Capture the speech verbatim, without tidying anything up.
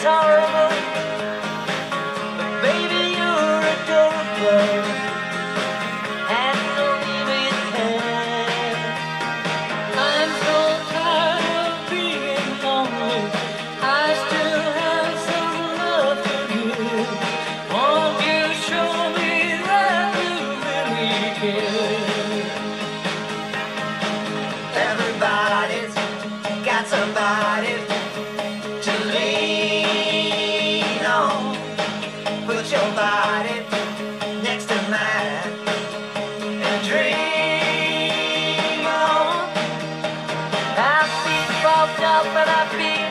intolerable, but baby, you're adorable. And don't even care. I'm so tired of being lonely. I still have some love to give. Won't you show me that you really care? Everybody's got somebody to lean on. Put your body next to mine and dream on. I feel fucked up and I feel